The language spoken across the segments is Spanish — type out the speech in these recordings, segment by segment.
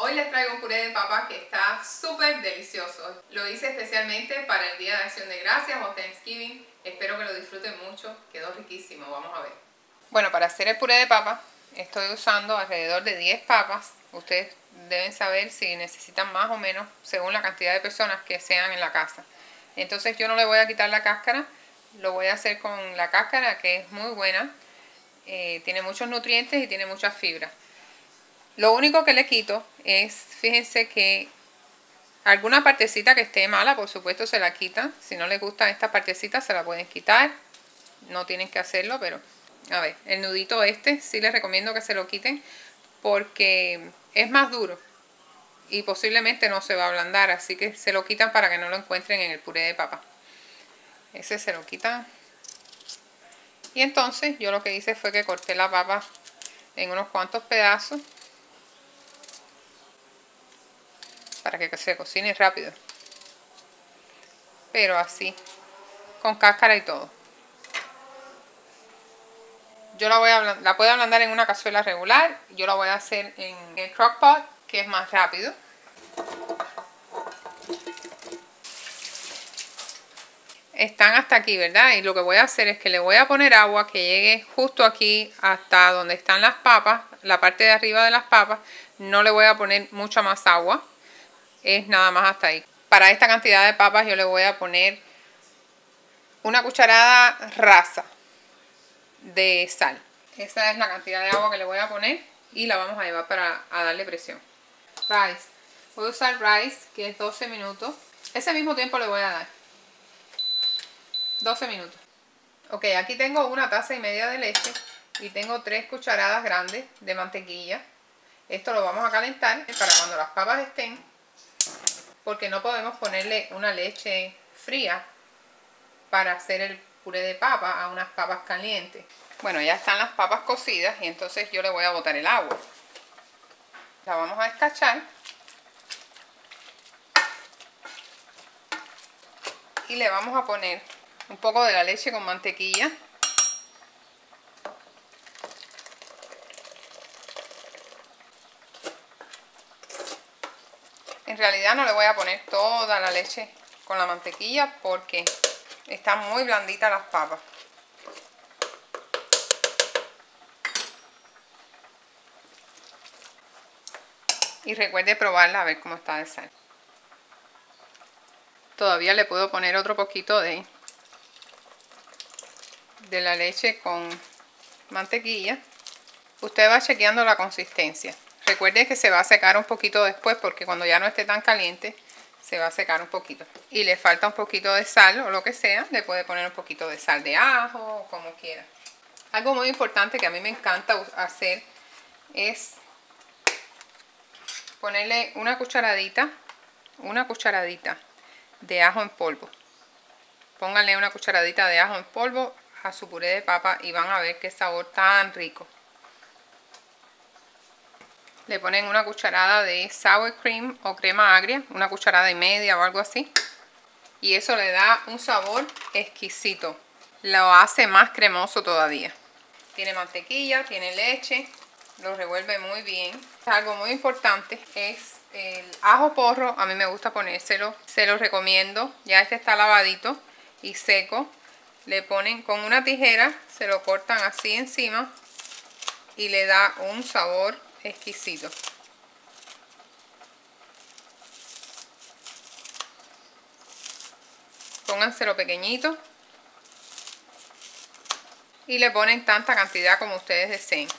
Hoy les traigo un puré de papa que está súper delicioso. Lo hice especialmente para el Día de Acción de Gracias o Thanksgiving. Espero que lo disfruten mucho. Quedó riquísimo. Vamos a ver. Bueno, para hacer el puré de papa estoy usando alrededor de 10 papas. Ustedes deben saber si necesitan más o menos según la cantidad de personas que sean en la casa. Entonces yo no le voy a quitar la cáscara. Lo voy a hacer con la cáscara, que es muy buena. Tiene muchos nutrientes y tiene muchas fibras. Lo único que le quito es, fíjense que alguna partecita que esté mala, por supuesto se la quitan. Si no les gustan estas partecitas se la pueden quitar. No tienen que hacerlo, pero a ver, el nudito este sí les recomiendo que se lo quiten porque es más duro y posiblemente no se va a ablandar, así que se lo quitan para que no lo encuentren en el puré de papa. Ese se lo quitan. Y entonces yo lo que hice fue que corté la papa en unos cuantos pedazos para que se cocine rápido, pero así, con cáscara y todo. Yo la puedo ablandar en una cazuela regular. Yo la voy a hacer en el crock pot, que es más rápido. Están hasta aquí, ¿verdad? Y lo que voy a hacer es que le voy a poner agua que llegue justo aquí hasta donde están las papas, la parte de arriba de las papas. No le voy a poner mucha más agua, es nada más hasta ahí. Para esta cantidad de papas yo le voy a poner una cucharada rasa de sal. Esa es la cantidad de agua que le voy a poner y la vamos a llevar para darle presión. Rice. Voy a usar rice, que es 12 minutos. Ese mismo tiempo le voy a dar. 12 minutos. Ok, aquí tengo una taza y media de leche y tengo 3 cucharadas grandes de mantequilla. Esto lo vamos a calentar para cuando las papas estén, porque no podemos ponerle una leche fría para hacer el puré de papa a unas papas calientes. Bueno, ya están las papas cocidas y entonces yo le voy a botar el agua. La vamos a escachar y le vamos a poner un poco de la leche con mantequilla. En realidad no le voy a poner toda la leche con la mantequilla porque están muy blanditas las papas. Y recuerde probarla a ver cómo está de sal. Todavía le puedo poner otro poquito de la leche con mantequilla. Usted va chequeando la consistencia. Recuerde que se va a secar un poquito después porque cuando ya no esté tan caliente se va a secar un poquito. Y le falta un poquito de sal o lo que sea, le puede poner un poquito de sal de ajo o como quiera. Algo muy importante que a mí me encanta hacer es ponerle una cucharadita de ajo en polvo. Pónganle una cucharadita de ajo en polvo a su puré de papa y van a ver qué sabor tan rico. Le ponen una cucharada de sour cream o crema agria, una cucharada y media o algo así. Y eso le da un sabor exquisito. Lo hace más cremoso todavía. Tiene mantequilla, tiene leche, lo revuelve muy bien. Algo muy importante es el ajo porro. A mí me gusta ponérselo, se lo recomiendo. Ya este está lavadito y seco. Le ponen con una tijera, se lo cortan así encima y le da un sabor exquisito. Pónganselo pequeñito y le ponen tanta cantidad como ustedes deseen.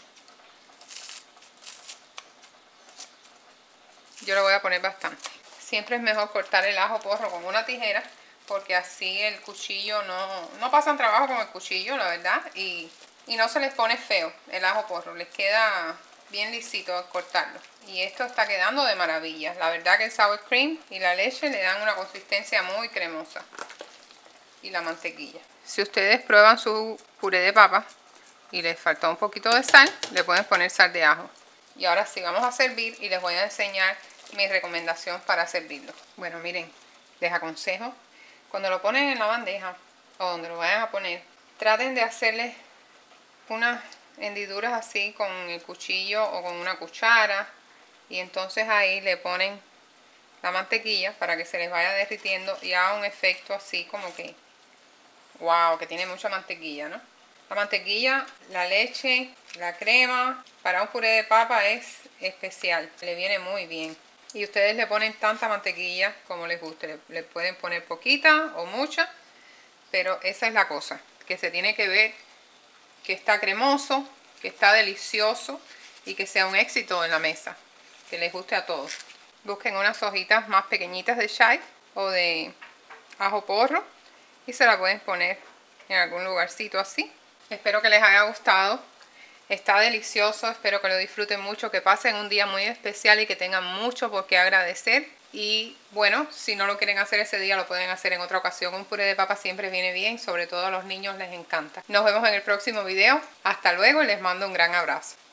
Yo le voy a poner bastante. Siempre es mejor cortar el ajo porro con una tijera porque así el cuchillo no pasan trabajo con el cuchillo, la verdad, y no se les pone feo el ajo porro, les queda bien lisito al cortarlo. Y esto está quedando de maravilla. La verdad que el sour cream y la leche le dan una consistencia muy cremosa. Y la mantequilla. Si ustedes prueban su puré de papa y les faltó un poquito de sal, le pueden poner sal de ajo. Y ahora sí vamos a servir y les voy a enseñar mi recomendación para servirlo. Bueno, miren, les aconsejo, cuando lo ponen en la bandeja o donde lo vayan a poner, traten de hacerle unas hendiduras así con el cuchillo o con una cuchara y entonces ahí le ponen la mantequilla para que se les vaya derritiendo y haga un efecto así como que, wow, que tiene mucha mantequilla, ¿no? La mantequilla, la leche, la crema, para un puré de papa es especial, le viene muy bien. Y ustedes le ponen tanta mantequilla como les guste, le pueden poner poquita o mucha, pero esa es la cosa, que se tiene que ver que está cremoso, que está delicioso y que sea un éxito en la mesa, que les guste a todos. Busquen unas hojitas más pequeñitas de chive o de ajo porro y se la pueden poner en algún lugarcito así. Espero que les haya gustado. Está delicioso, espero que lo disfruten mucho, que pasen un día muy especial y que tengan mucho por qué agradecer. Y bueno, si no lo quieren hacer ese día, lo pueden hacer en otra ocasión. Un puré de papa siempre viene bien, sobre todo a los niños les encanta. Nos vemos en el próximo video. Hasta luego y les mando un gran abrazo.